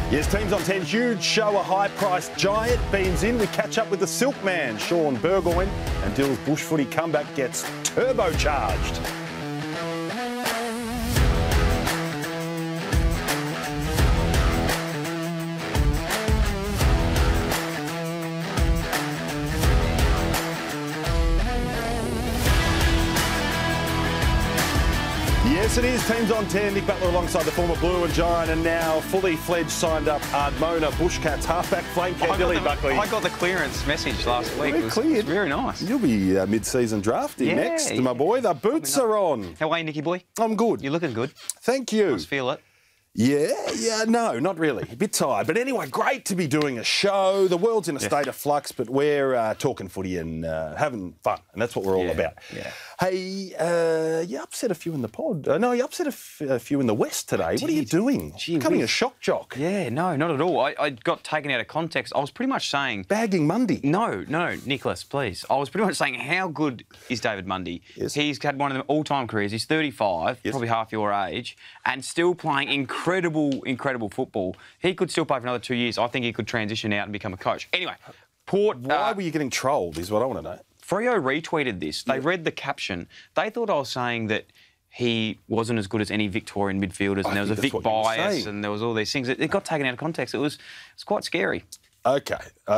Yes, Teams on 10, huge show, a high-priced giant beams in. We catch up with the Silk Man, Shaun Burgoyne, and Dill's bush footy comeback gets turbocharged. Yes, it is. Teams on 10. Nick Butler alongside the former Blue and Giant, and now fully fledged, signed up Ardmona Bushcats halfback flanker Billy Buckley. I got the clearance message last week. It was very nice. You'll be mid-season drafty next, my boy. The boots are on. How are you, Nicky boy? I'm good. You're looking good. Thank you. Nice feel it. Yeah, no, not really. A bit tired. But anyway, great to be doing a show. The world's in a state of flux, but we're talking footy and having fun, and that's what we're all about. Yeah. Hey, you upset a few in the pod. No, you upset a few in the West today. What are you doing? Becoming a shock jock. Yeah, no, not at all. I got taken out of context. I was pretty much saying... Bagging Mundy. No, Nicholas, please. I was pretty much saying, how good is David Mundy? Yes. He's had one of them all-time careers. He's 35, probably half your age, and still playing incredible football. He could still play for another 2 years. I think he could transition out and become a coach. Anyway, Port... Why were you getting trolled is what I want to know. Freo retweeted this. They read the caption. They thought I was saying that he wasn't as good as any Victorian midfielders, and there was a Vic bias, and there was all these things. It got taken out of context. It was quite scary. Okay.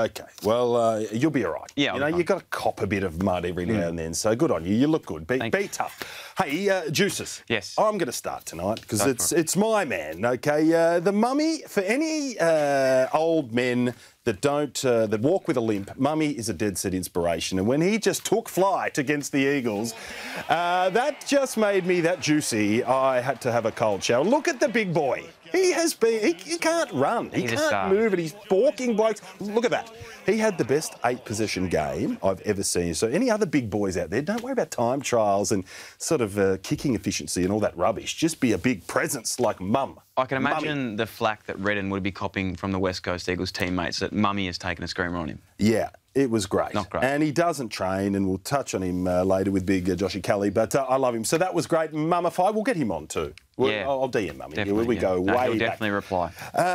Well, you'll be all right. Yeah, you know, you've got to cop a bit of mud every now and then, so good on you. You look good. Be tough. Hey, Juices. Yes. I'm going to start tonight because it's my man, okay? The mummy, for any old men that walk with a limp, Mummy is a dead set inspiration. And when he just took flight against the Eagles, that just made me that juicy. I had to have a cold shower. Look at the big boy. He has been... He can't run. He can't move, and he's balking blokes. Look at that. He had the best 8-possession game I've ever seen. So any other big boys out there, don't worry about time trials and sort of kicking efficiency and all that rubbish. Just be a big presence like Mum. I can imagine the flack that Redden would be copping from the West Coast Eagles teammates that Mummy has taken a screamer on him. Yeah. It was great. Not great. And he doesn't train, and we'll touch on him later with big Joshy Kelly, but I love him. So that was great. Mummify, we'll get him on too. I'll DM Mummy. We go way back. He'll definitely reply.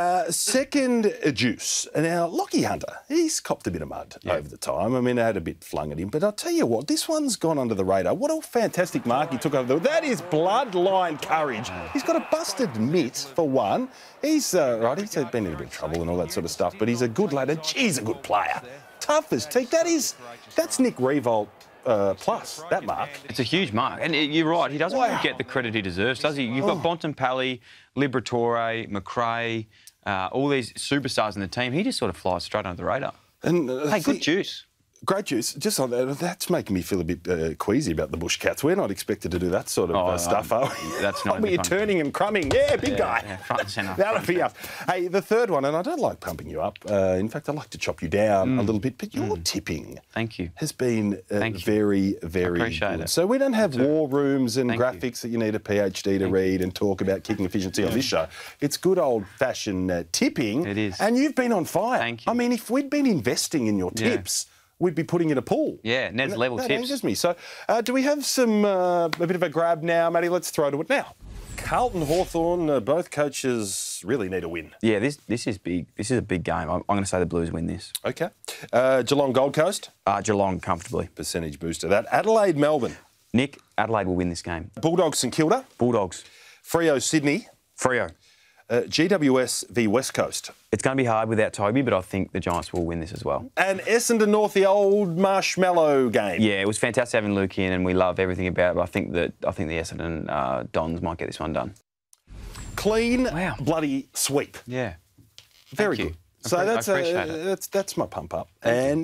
Second juice. Now, Lockie Hunter, he's copped a bit of mud over the time. I mean, I had a bit flung at him, but I'll tell you what, this one's gone under the radar. What a fantastic mark he took over. That is bloodline courage. He's got a busted mitt, for one. He's, he's been in a bit of trouble and all that sort of stuff, but he's a good lad, and he's a good player. Tough as teak. That's Nick Revolt plus, that mark. It's a huge mark. And you're right, he doesn't get the credit he deserves, does he? You've got Bontempelli, Liberatore, McRae, all these superstars in the team. He just sort of flies straight under the radar. And hey, good juice. Great juice. Just on that, that's making me feel a bit queasy about the Bushcats. We're not expected to do that sort of stuff, are we? That's not. We're turning and crumbing. Yeah, big guy. Yeah, front and centre. That'll be up. Hey, the third one, and I don't like pumping you up. In fact, I like to chop you down a little bit, but your tipping has been very, very appreciate good. it. So we don't have war rooms and graphics that you need a PhD to read and talk about kicking efficiency on this show. It's good old-fashioned tipping. It is. And you've been on fire. Thank you. I mean, if we'd been investing in your tips... we'd be putting in a pool. Yeah, Ned's level that tips. Angers me. So, do we have a bit of a grab now, Matty? Let's throw to it now. Carlton, Hawthorn, both coaches really need a win. Yeah, this is big. This is a big game. I'm going to say the Blues win this. Okay. Geelong, Gold Coast? Geelong, comfortably. Percentage booster. That. Adelaide, Melbourne? Nick, Adelaide will win this game. Bulldogs, St Kilda? Bulldogs. Freo, Sydney? Freo. GWS v West Coast. It's going to be hard without Toby, but I think the Giants will win this as well. And Essendon North, the old marshmallow game. Yeah, it was fantastic having Luke in, and we love everything about it. But I think the Essendon Dons might get this one done. Clean, bloody sweep. Yeah, very good. So that's my pump up. And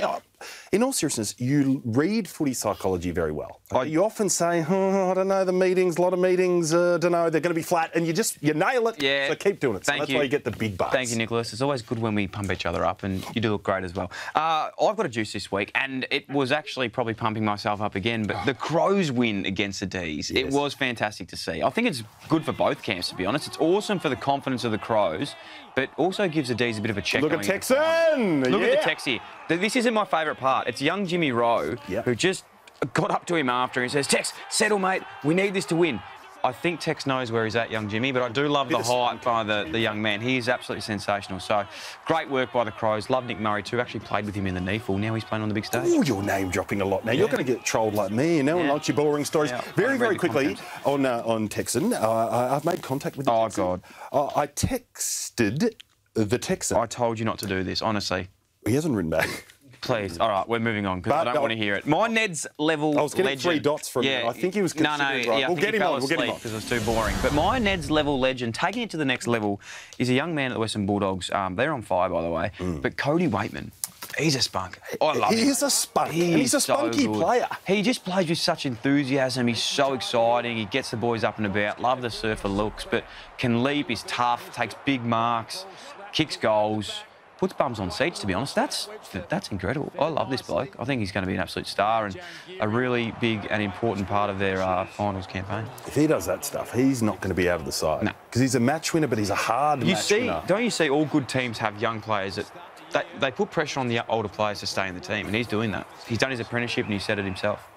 in all seriousness, you read footy psychology very well. You often say, I don't know, the meetings, a lot of meetings, don't know, they're going to be flat, and you nail it. Yeah. So keep doing it. So that's why you get the big bucks. Thank you, Nicholas. It's always good when we pump each other up, and you do look great as well. I've got a juice this week, and it was actually probably pumping myself up again, but the Crows win against the D's. It was fantastic to see. I think it's good for both camps, to be honest. It's awesome for the confidence of the Crows, but also gives the D's a bit of a check. Look at Texan! Look at the Tex here. This isn't my favourite part. It's young Jimmy Rowe who just got up to him after and says, Tex, settle, mate. We need this to win. I think Tex knows where he's at, young Jimmy, but I do love the hype by the young man. He is absolutely sensational. So, great work by the Crows. Love Nick Murray too. Actually played with him in the NEFL. Now he's playing on the big stage. Oh, you're name dropping a lot now. You're going to get trolled like me, you know, and like your boring stories. Yeah, very quickly on Texan. I've made contact with the Texan. God. I texted the Texan. I told you not to do this, honestly. He hasn't written back. Please. All right, we're moving on because I don't want to hear it. My Ned's level I was getting legend. 3 dots from you. I think he was considering it right. We'll get him on. We'll get him on. Because it was too boring. But my Ned's level legend, taking it to the next level, is a young man at the Western Bulldogs. They're on fire, by the way. But Cody Waitman. He's a spunk. I love him. He's a spunk. He's a spunky player. He just plays with such enthusiasm. He's so exciting. He gets the boys up and about. Love the surfer looks, but can leap, is tough, takes big marks, kicks goals, puts bums on seats, to be honest. That's incredible. I love this bloke. I think he's going to be an absolute star and a really big and important part of their finals campaign. If he does that stuff, he's not going to be out of the side. No. Because he's a match winner, but he's a hard match winner. Don't you see all good teams have young players that they put pressure on the older players to stay in the team, and he's doing that. He's done his apprenticeship and he said it himself.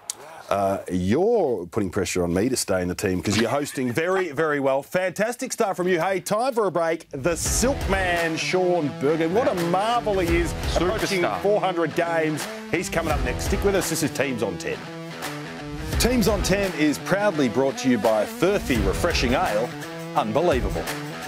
You're putting pressure on me to stay in the team because you're hosting very well. Fantastic start from you. Hey, time for a break. The Silkman, Shaun Burgoyne. What a marvel he is. Approaching 400 games. He's coming up next. Stick with us. This is Teams on 10. Teams on 10 is proudly brought to you by Firthy Refreshing Ale. Unbelievable.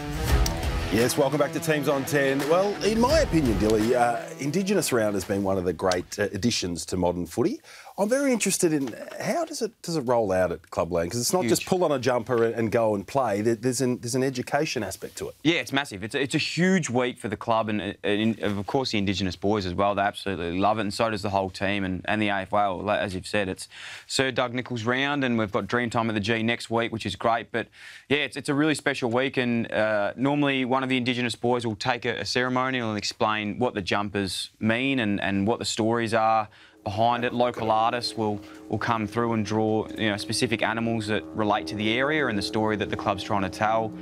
Yes, welcome back to Teams on 10. Well, in my opinion, Dilly, Indigenous round has been one of the great additions to modern footy. I'm very interested in how does it roll out at Clubland? Because it's not just pull on a jumper and go and play. There's an education aspect to it. Yeah, it's massive. It's a huge week for the club and of course the Indigenous boys as well. They absolutely love it, and so does the whole team and the AFL. As you've said, it's Sir Doug Nicholls round, and we've got Dreamtime at the G next week, which is great. But yeah, it's a really special week, and normally one of the Indigenous boys will take a ceremonial and explain what the jumpers mean and what the stories are behind it. Local artists will come through and draw specific animals that relate to the area and the story that the club's trying to tell.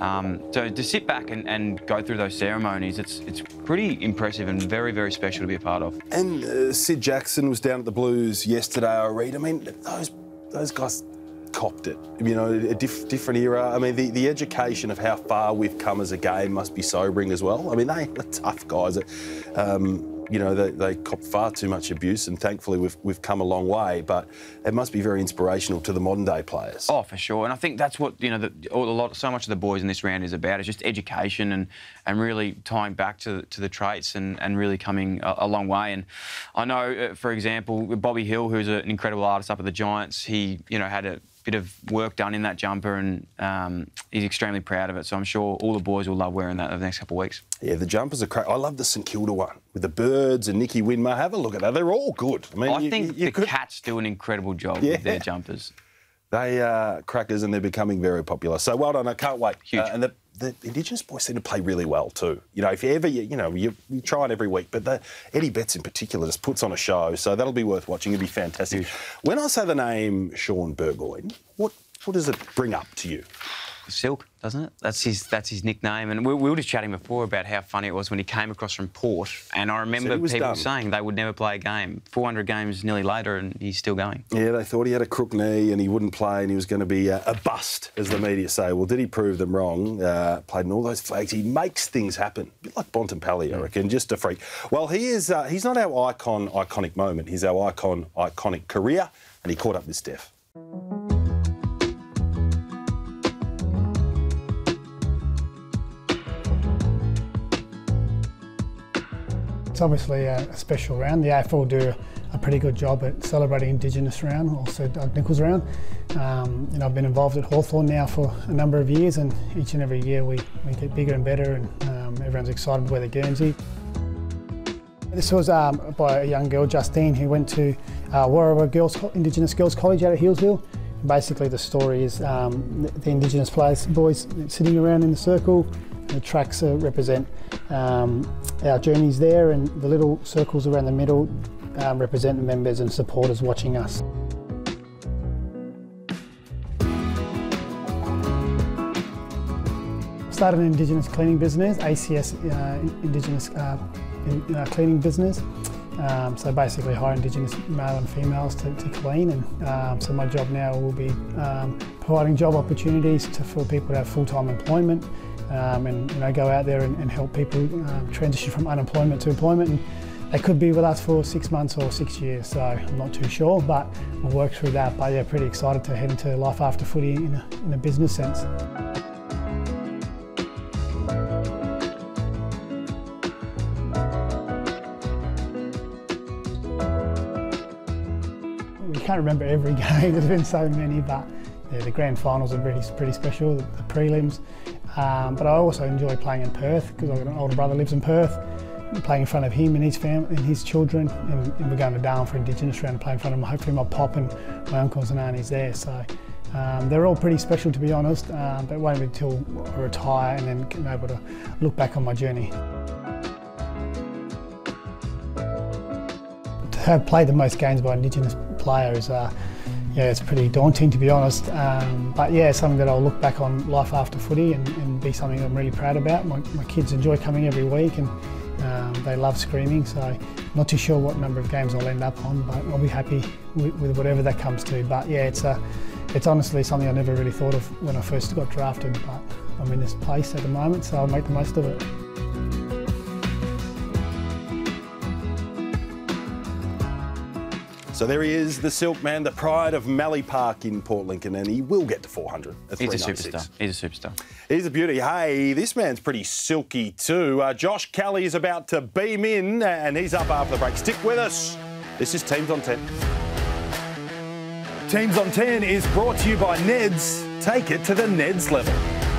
So to sit back and go through those ceremonies, it's pretty impressive and very special to be a part of. And Sid Jackson was down at the Blues yesterday, I read. I mean, those guys copped it. You know, a different era. I mean, the education of how far we've come as a game must be sobering as well. I mean, they're tough guys. You know, they cop far too much abuse, and thankfully we've come a long way. But it must be very inspirational to the modern day players. Oh, for sure. And I think that's what so much of the boys in this round is about. Is just education and really tying back to the traits and really coming a long way. And I know, for example, Bobby Hill, who's an incredible artist up at the Giants, he had a bit of work done in that jumper, and he's extremely proud of it. So I'm sure all the boys will love wearing that over the next couple of weeks. Yeah, the jumpers are great. I love the St Kilda one with the birds and Nicky Winmar. Have a look at that. They're all good. I think the Cats do an incredible job with their jumpers. They are crackers, and they're becoming very popular. So well done. I can't wait. Huge. And the Indigenous boys seem to play really well too. You know, if you ever, you try it every week, but Eddie Betts in particular just puts on a show, so that'll be worth watching. It'll be fantastic. Huge. When I say the name Shaun Burgoyne, what does it bring up to you? Silk, doesn't it? That's his nickname. And we were just chatting before about how funny it was when he came across from Port. And I remember people saying they would never play a game. 400 games nearly later, and he's still going. Yeah, they thought he had a crook knee and he wouldn't play and he was going to be a bust, as the media say. Well, did he prove them wrong? Played in all those flags. He makes things happen. A bit like Bontempelli, I reckon, just a freak. Well, he's not our iconic moment. He's our iconic career, and he caught up with Steph. It's obviously a special round. The AFL do a pretty good job at celebrating Indigenous round, also Doug Nicholls round. I've been involved at Hawthorn now for a number of years, and each and every year we get bigger and better, and everyone's excited to wear the Guernsey. This was by a young girl, Justine, who went to Warrawa Indigenous Girls College out at Healesville. Basically the story is the Indigenous boys sitting around in the circle. The tracks represent our journeys there, and the little circles around the middle represent the members and supporters watching us. Started an Indigenous cleaning business, ACS Indigenous cleaning business, So basically hire Indigenous male and females to clean, and so my job now will be providing job opportunities for people to have full-time employment, and go out there and help people transition from unemployment to employment. And they could be with us for 6 months or 6 years, so I'm not too sure, but we'll work through that. But yeah, pretty excited to head into life after footy in a business sense. We can't remember every game, there's been so many, but yeah, the grand finals are pretty special, the prelims. But I also enjoy playing in Perth because I've got an older brother who lives in Perth. Playing in front of him and his family and his children, and we're going to Darwin for Indigenous round and play in front of hopefully my pop and my uncles and aunties there. So they're all pretty special, to be honest, but it won't be until I retire and then be able to look back on my journey. To have played the most games by Indigenous players, yeah, it's pretty daunting, to be honest. But yeah, it's something that I'll look back on life after footy and be something I'm really proud about. My kids enjoy coming every week, and they love screaming, so not too sure what number of games I'll end up on, but I'll be happy with whatever that comes to. But yeah, it's honestly something I never really thought of when I first got drafted, but I'm in this place at the moment, so I'll make the most of it. So there he is, the Silk Man, the pride of Mallee Park in Port Lincoln, and he will get to 400. He's a superstar. He's a superstar. He's a beauty. Hey, this man's pretty silky too. Josh Kelly is about to beam in, and he's up after the break. Stick with us. This is Teams on 10. Teams on 10 is brought to you by Neds. Take it to the Neds level.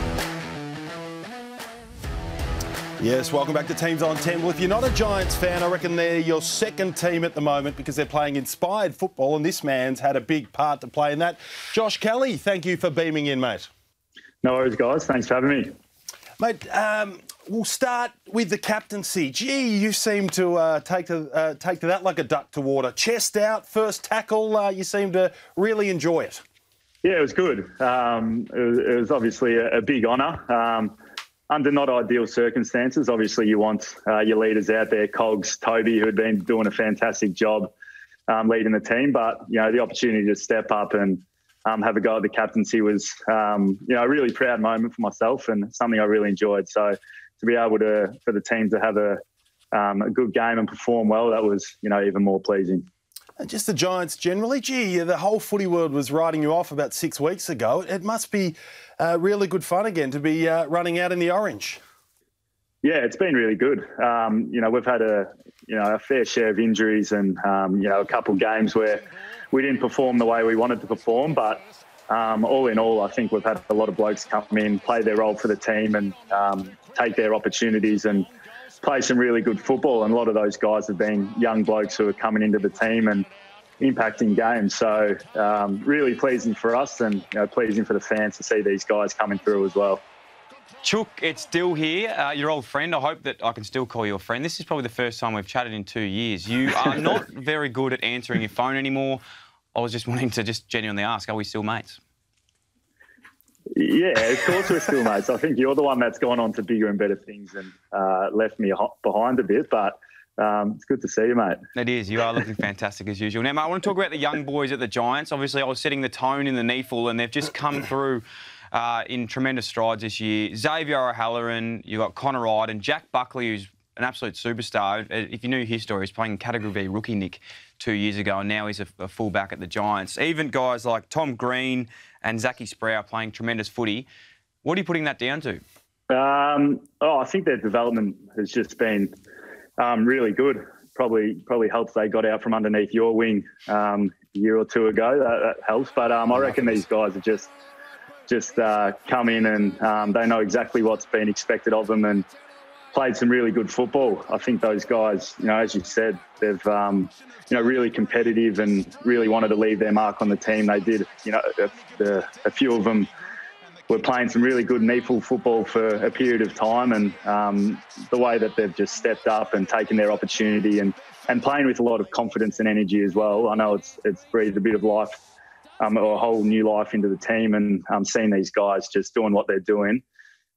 Yes, welcome back to Teams on 10. Well, if you're not a Giants fan, I reckon they're your second team at the moment because they're playing inspired football, and this man's had a big part to play in that. Josh Kelly, thank you for beaming in, mate. No worries, guys. Thanks for having me. Mate, we'll start with the captaincy. Gee, you seem to take to that like a duck to water. Chest out, first tackle, you seem to really enjoy it. Yeah, it was good. It was obviously a big honour. Under not ideal circumstances, obviously you want your leaders out there, Cogs, Toby, who had been doing a fantastic job leading the team. But, the opportunity to step up and have a go at the captaincy was, a really proud moment for myself and something I really enjoyed. So to be able for the team to have a good game and perform well, that was, even more pleasing. And just the Giants generally, gee, the whole footy world was writing you off about 6 weeks ago. It must be really good fun again to be running out in the orange. Yeah, it's been really good. We've had a fair share of injuries and, a couple of games where we didn't perform the way we wanted to perform. But all in all, I think we've had a lot of blokes come in, play their role for the team and take their opportunities and play some really good football. And a lot of those guys have been young blokes who are coming into the team and impacting games. So really pleasing for us and pleasing for the fans to see these guys coming through as well. Chook, it's Dill here, your old friend. I hope that I can still call you a friend. This is probably the first time we've chatted in 2 years. You are not very good at answering your phone anymore. I was just wanting to genuinely ask, are we still mates? Yeah, of course we're still mates. I think you're the one that's gone on to bigger and better things and left me behind a bit, but it's good to see you, mate. It is. You are looking fantastic as usual. Now, mate, I want to talk about the young boys at the Giants. Obviously, I was setting the tone in the NEAFL and they've just come through in tremendous strides this year. Xavier O'Halloran, you've got Connor Wright and Jack Buckley, who's an absolute superstar. If you knew his story, he's playing Category B rookie Nick 2 years ago, and now he's a fullback at the Giants. Even guys like Tom Green and Zachy Sproul playing tremendous footy. What are you putting that down to? I think their development has just been really good. Probably helps they got out from underneath your wing a year or two ago. That helps. But I reckon these guys are just come in and they know exactly what's been expected of them and played some really good football. I think those guys, as you said, they've really competitive and really wanted to leave their mark on the team. They did. A few of them were playing some really good NEAFL football for a period of time, and the way that they've just stepped up and taken their opportunity and playing with a lot of confidence and energy as well. I know it's breathed a bit of life or a whole new life into the team, and seeing these guys just doing what they're doing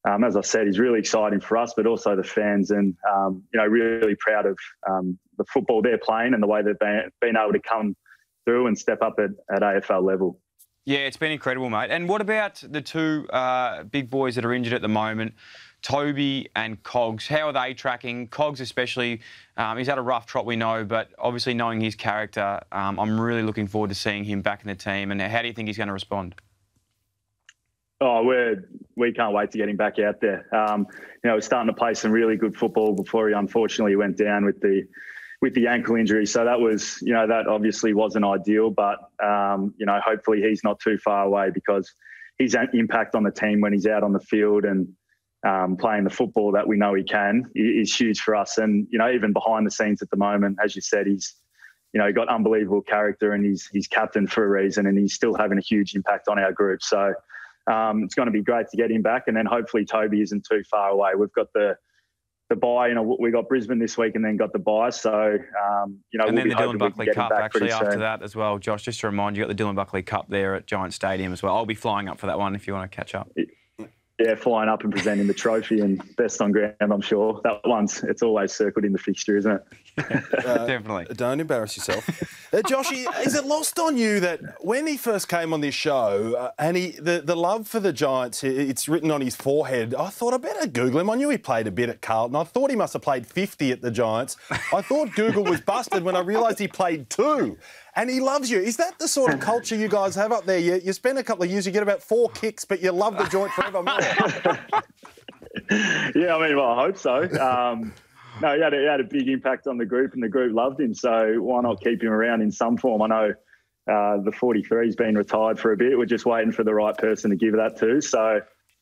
as I said, is really exciting for us, but also the fans, and really proud of the football they're playing and the way they've been able to come through and step up at AFL level. Yeah, it's been incredible, mate. And what about the two big boys that are injured at the moment, Toby and Cogs? How are they tracking? Cogs especially, he's had a rough trot, we know, but obviously knowing his character, I'm really looking forward to seeing him back in the team. And how do you think he's going to respond? Oh, we can't wait to get him back out there. He's starting to play some really good football before he unfortunately went down with the ankle injury. So that was, that obviously wasn't ideal, but, hopefully he's not too far away, because his impact on the team when he's out on the field and playing the football that we know he can is huge for us. And, even behind the scenes at the moment, as you said, he's, he got unbelievable character, and he's captain for a reason, and he's still having a huge impact on our group. So it's going to be great to get him back, and then hopefully Toby isn't too far away. We've got the bye, we got Brisbane this week and then got the bye. So, and then the Dylan Buckley Cup actually after soon. that as well. Josh, just to remind you, got the Dylan Buckley Cup there at Giant Stadium as well. I'll be flying up for that one if you want to catch up. Yeah, flying up and presenting the trophy and best on ground, I'm sure. That one's, it's always circled in the fixture, isn't it? Definitely. Don't embarrass yourself. Joshy, is it lost on you that when he first came on this show, and the love for the Giants, it's written on his forehead, I thought I better Google him. I knew he played a bit at Carlton. I thought he must have played 50 at the Giants. I thought Google was busted when I realised he played 2. And he loves you. Is that the sort of culture you guys have up there? You spend a couple of years, you get about 4 kicks, but you love the joint forevermore. Yeah, I hope so. No, he had a big impact on the group, and the group loved him. So why not keep him around in some form? I know the 43's been retired for a bit. We're just waiting for the right person to give that to. So,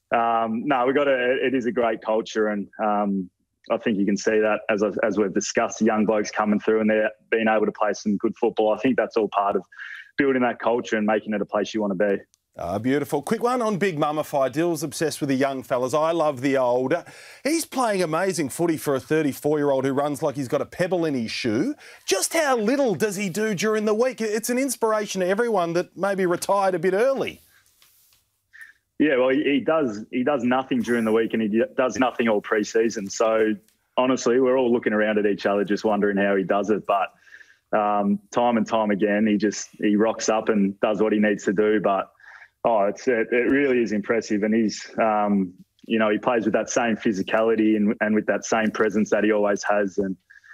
it is a great culture, and I think you can see that as we've discussed, the young blokes coming through and they're being able to play some good football. I think that's all part of building that culture and making it a place you want to be. Beautiful. Quick one on Big Mummify. Dill's obsessed with the young fellas. I love the old. He's playing amazing footy for a 34-year-old who runs like he's got a pebble in his shoe. Just how little does he do during the week? It's an inspiration to everyone that maybe retired a bit early. Yeah, well, he does nothing during the week, and he does nothing all pre-season. So, honestly, we're all looking around at each other just wondering how he does it. But time and time again, he rocks up and does what he needs to do. But, it really is impressive. And he's, he plays with that same physicality and with that same presence that he always has. And,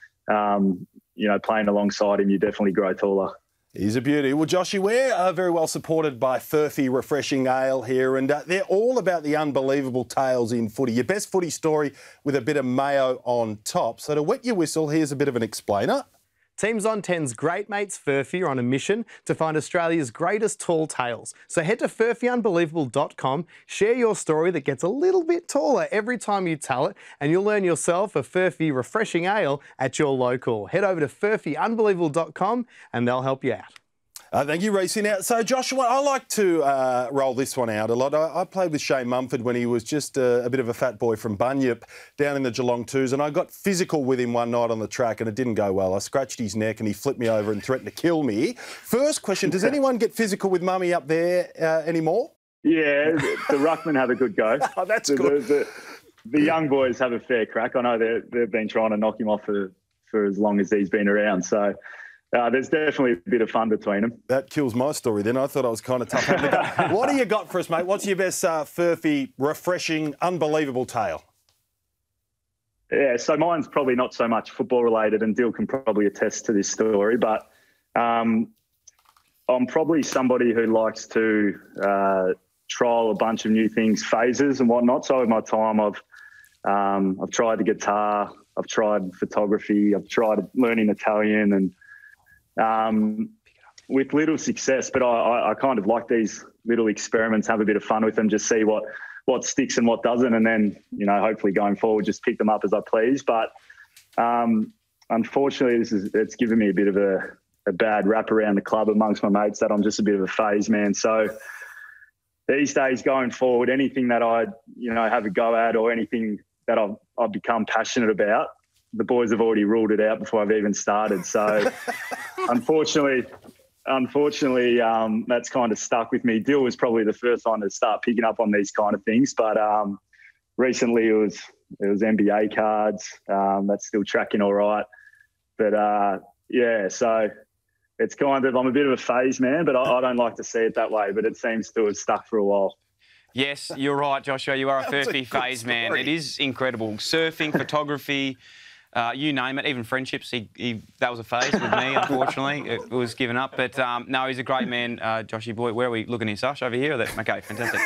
playing alongside him, you definitely grow taller. He's a beauty. Well, Joshy, we're very well supported by Furphy Refreshing Ale here, and they're all about the unbelievable tales in footy. Your best footy story with a bit of mayo on top. So to wet your whistle, here's a bit of an explainer. Teams on 10's great mates Furphy are on a mission to find Australia's greatest tall tales. So head to furphyunbelievable.com, share your story that gets a little bit taller every time you tell it, and you'll earn yourself a Furphy Refreshing Ale at your local. Head over to furphyunbelievable.com and they'll help you out. Thank you, Reece. Now, so, Joshua, I like to roll this one out a lot. I played with Shane Mumford when he was just a bit of a fat boy from Bunyip down in the Geelong Twos, and I got physical with him one night on the track, and it didn't go well. I scratched his neck, and he flipped me over and threatened to kill me. First question, does anyone get physical with Mummy up there anymore? Yeah, the ruckmen have a good go. Oh, that's good. The young boys have a fair crack. I know they've been trying to knock him off for as long as he's been around, so... there's definitely a bit of fun between them. That kills my story then. I thought I was kind of tough. What do you got for us, mate? What's your best Furphy, refreshing, unbelievable tale? Yeah, so mine's probably not so much football related, and Dill can probably attest to this story, but I'm probably somebody who likes to trial a bunch of new things, phases and whatnot. So in my time, I've tried the guitar, I've tried photography, I've tried learning Italian, and with little success, but I kind of like these little experiments, have a bit of fun with them, just see what sticks and what doesn't, and then, hopefully going forward, just pick them up as I please. But unfortunately, it's given me a bit of a bad rap around the club amongst my mates that I'm just a bit of a phase man. So these days going forward, anything that I, have a go at or anything that I've become passionate about, the boys have already ruled it out before I've even started. So unfortunately, that's kind of stuck with me. Dill was probably the first one to start picking up on these kind of things. But, recently it was NBA cards. That's still tracking all right. But, so it's kind of, I'm a bit of a phase man, but I don't like to see it that way, but it seems to have stuck for a while. Yes, you're right, Joshua. You are a Furphy phase man. It is incredible. Surfing, photography, you name it, even friendships. That was a phase with me, unfortunately. It was given up. But, no, he's a great man, Joshy boy. Where are we looking here, Sash? Over here? Okay, fantastic.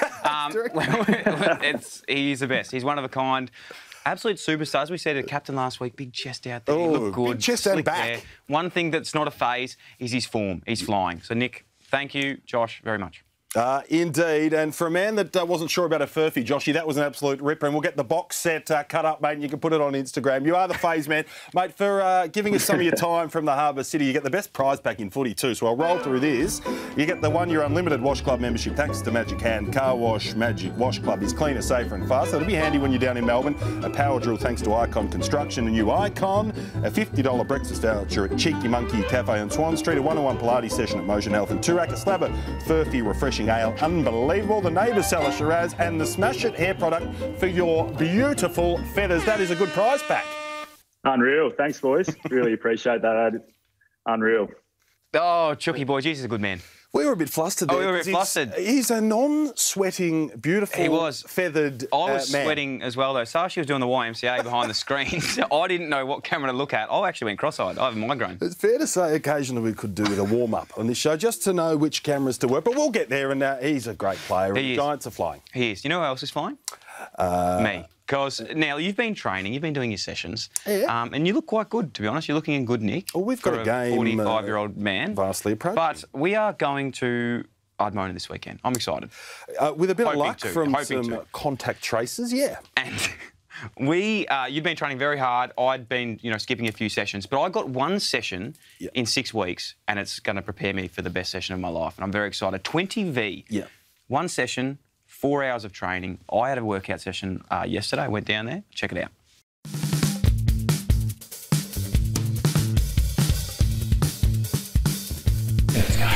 He's the best. He's one of a kind. Absolute superstars. We said a captain last week, big chest out there. He looked good. Big chest and back. There. One thing that's not a phase is his form. He's flying. So, Nick, thank you, Josh, very much. Indeed, and for a man that wasn't sure about a Furphy, Joshy, that was an absolute ripper, and we'll get the box set cut up, mate, and you can put it on Instagram. You are the phase man. Mate, for giving us some of your time from the Harbour City, you get the best prize pack in footy too, so I'll roll through this. You get the 1 year unlimited Wash Club membership thanks to Magic Hand. Car Wash Magic Wash Club is cleaner, safer and faster. It'll be handy when you're down in Melbourne. A power drill thanks to Icon Construction, a new Icon. A $50 breakfast voucher at Cheeky Monkey Cafe on Swan Street. A 1-on-1 Pilates session at Motion Health and Toorak. A slab of Furphy refreshing ale. Unbelievable. The neighbours sell a Shiraz and the Smash It hair product for your beautiful feathers. That is a good prize pack. Unreal. Thanks, boys. Really appreciate that. Unreal. Oh, Chucky boy, Jesus, a good man. We were a bit flustered there. Oh, we were a bit flustered. He's a non-sweating, beautiful, feathered I was man. sweating as well, though. Sashi was doing the YMCA behind the screen, so I didn't know what camera to look at. I actually went cross-eyed. I have a migraine. It's fair to say occasionally we could do with a warm-up on this show just to know which cameras to work, but we'll get there, and he's a great player. He is. Giants are flying. He is. You know who else is flying? Me. Because now you've been training, you've been doing your sessions, and you look quite good, to be honest. You're looking in good nick. Well, we've got a game. 45-year-old man. Vastly approaching. But we are going to Ardmona this weekend. I'm excited. With a bit of luck from some contact traces, yeah. And you'd been training very hard. I'd been, skipping a few sessions, but I got one session in 6 weeks, and it's going to prepare me for the best session of my life. And I'm very excited. 20V. Yeah. One session. 4 hours of training. I had a workout session yesterday. I went down there. Check it out. Let's go.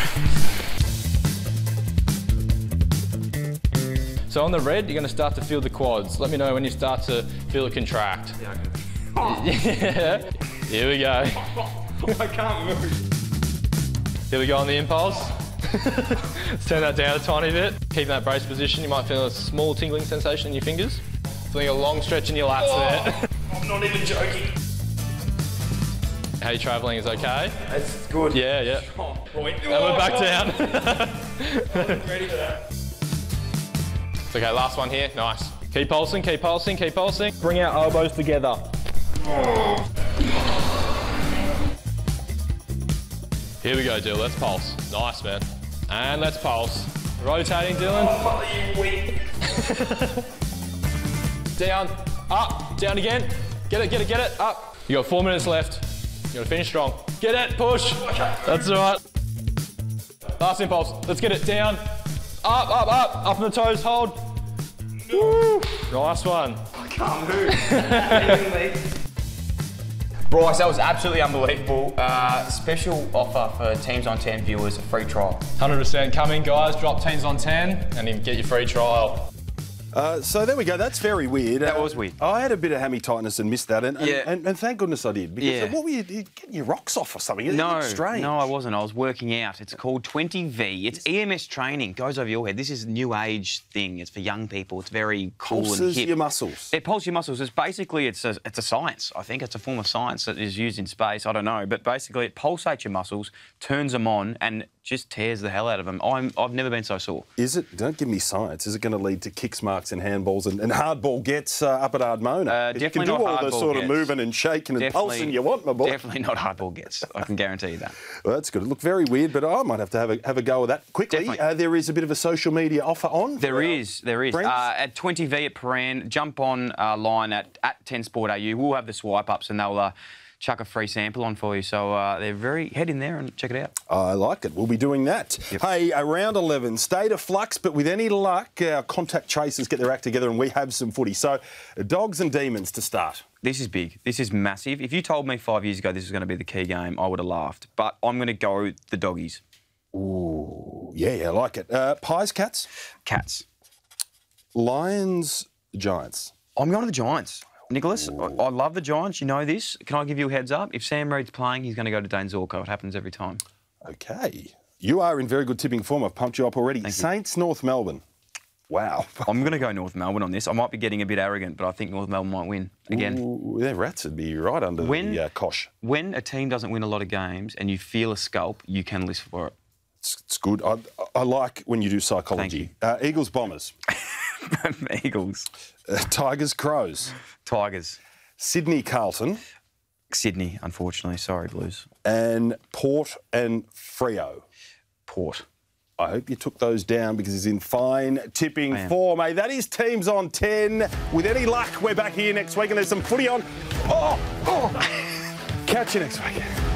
So on the red, you're going to start to feel the quads. Let me know when you start to feel it contract. Yeah. Here we go. I can't move. Here we go on the impulse. Let's turn that down a tiny bit. Keep that brace position. You might feel a small tingling sensation in your fingers. Feeling a long stretch in your lats there. I'm not even joking. How you travelling is okay? It's good. Yeah. Oh, right. And we're back down. I'm ready for that. It's okay, last one here. Nice. Keep pulsing, keep pulsing, keep pulsing. Bring our elbows together. Here we go, Dylan. Let's pulse. Nice, man. And let's pulse. Rotating, Dylan. Down, up, down again. Get it, up. You got 4 minutes left. You gotta finish strong. Get it, push. That's all right. Last impulse. Let's get it down. Up on the toes, hold. Woo. Nice one. I can't move. Bryce, that was absolutely unbelievable. Special offer for Teams on 10 viewers, a free trial. 100% come in, guys. Drop Teams on 10 and you get your free trial. So there we go. That's very weird. That was weird. I had a bit of hammy tightness and missed that, and thank goodness I did. Because what were you getting your rocks off or something? It's strange. No, I wasn't. I was working out. It's called 20V. It's EMS training. Goes over your head. This is a new age thing. It's for young people. It's very cool and hip. Pulses your muscles. It pulses your muscles. It's basically it's a science. I think it's a form of science that is used in space. I don't know, but basically it pulsates your muscles, turns them on, and just tears the hell out of them. I've never been so sore. Is it? Don't give me science. Is it going to lead to kicks, marks, and handballs and hardball gets up at Ardmona? Definitely you can not do all the sort of moving and shaking and pulsing you want, my boy. Definitely not hardball gets. I can guarantee you that. Well, that's good. It looked very weird, but I might have to have a go at that quickly. There is a bit of a social media offer on. There is. At 20V at Paran, jump on line at 10sport.au. We'll have the swipe ups and they'll chuck a free sample on for you. So head in there and check it out. I like it. We'll be doing that. Yep. Hey, round 11, state of flux, but with any luck, our contact tracers get their act together and we have some footy. So, dogs and demons to start. This is big. This is massive. If you told me 5 years ago this was going to be the key game, I would have laughed. But I'm going to go the doggies. Ooh, yeah, I like it. Pies, cats? Cats. Lions, Giants. I'm going to the Giants. Nicholas, I love the Giants. You know this. Can I give you a heads up? If Sam Reid's playing, he's going to go to Dane Zorko. It happens every time. Okay. You are in very good tipping form. I've pumped you up already. Saints, North Melbourne. Wow. I'm going to go North Melbourne on this. I might be getting a bit arrogant, but I think North Melbourne might win again. Ooh, their rats would be right under the cosh. When a team doesn't win a lot of games and you feel a scalp, you can list for it. It's good. I like when you do psychology. Eagles, Bombers. Eagles. Tigers, Crows. Tigers. Sydney, Carlton. Sydney, unfortunately. Sorry, Blues. And Port and Freo. Port. I hope you took those down because he's in fine tipping form. Hey, that is Teams on 10. With any luck, we're back here next week and there's some footy on. Catch you next week.